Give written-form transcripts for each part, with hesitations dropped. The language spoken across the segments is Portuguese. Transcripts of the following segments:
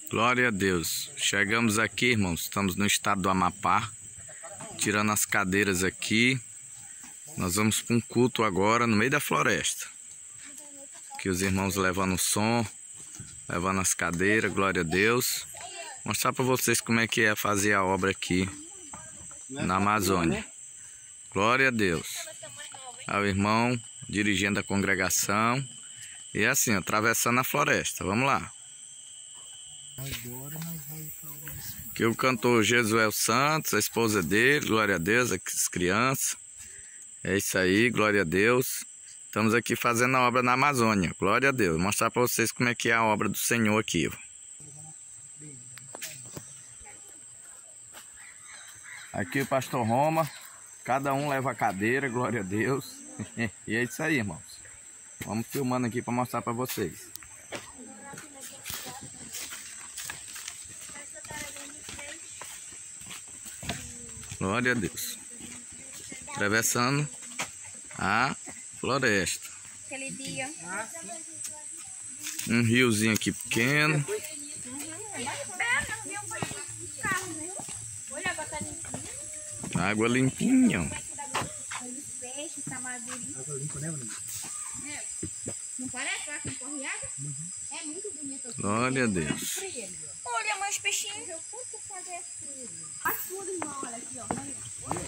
Glória a Deus. Chegamos aqui, irmãos. Estamos no estado do Amapá. Tirando as cadeiras aqui. Nós vamos para um culto agora no meio da floresta. Aqui os irmãos levando o som, levando as cadeiras. Glória a Deus. Mostrar para vocês como é que é fazer a obra aqui na Amazônia. Glória a Deus. Aí o irmão dirigindo a congregação. E assim, atravessando a floresta. Vamos lá. Aqui o cantor Jesuel Santos, a esposa dele, glória a Deus, as crianças. É isso aí, glória a Deus. Estamos aqui fazendo a obra na Amazônia, glória a Deus. Vou mostrar para vocês como é que é a obra do Senhor aqui. Aqui o pastor Roma, cada um leva a cadeira, glória a Deus. E é isso aí, irmãos. Vamos filmando aqui para mostrar para vocês. Glória a Deus. Atravessando a floresta. Aquele dia. Um riozinho aqui pequeno. Água limpinha. Água limpa, né, mano? Não parece lá que corre água? É muito bonito. Glória a Deus. Olha, mais peixinhos. Eu curto fazer frio. Faz tudo, irmão. Olha aqui, ó.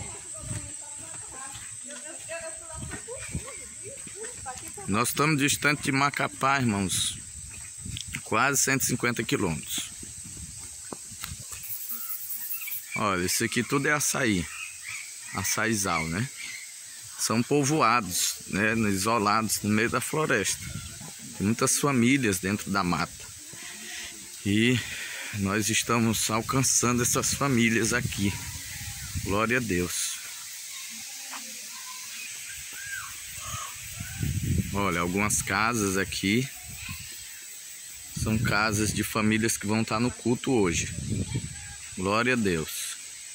Nós estamos distante de Macapá, irmãos. Quase 150 quilômetros. Olha, isso aqui tudo é açaí. Açaizal, né? São povoados, né? Isolados no meio da floresta. Tem muitas famílias dentro da mata. E nós estamos alcançando essas famílias aqui. Glória a Deus. Olha, algumas casas aqui são casas de famílias que vão estar no culto hoje. Glória a Deus.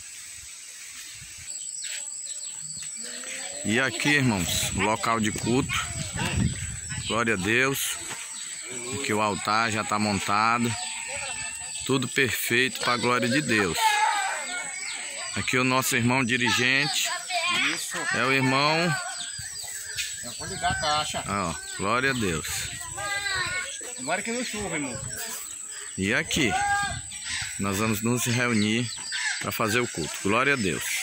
E aqui, irmãos, local de culto. Glória a Deus. Aqui o altar já está montado. Tudo perfeito para a glória de Deus. Aqui o nosso irmão dirigente. Isso. É o irmão. Já pode ligar a caixa. Ó, glória a Deus. Agora que não chove, irmão. E aqui, nós vamos nos reunir para fazer o culto. Glória a Deus.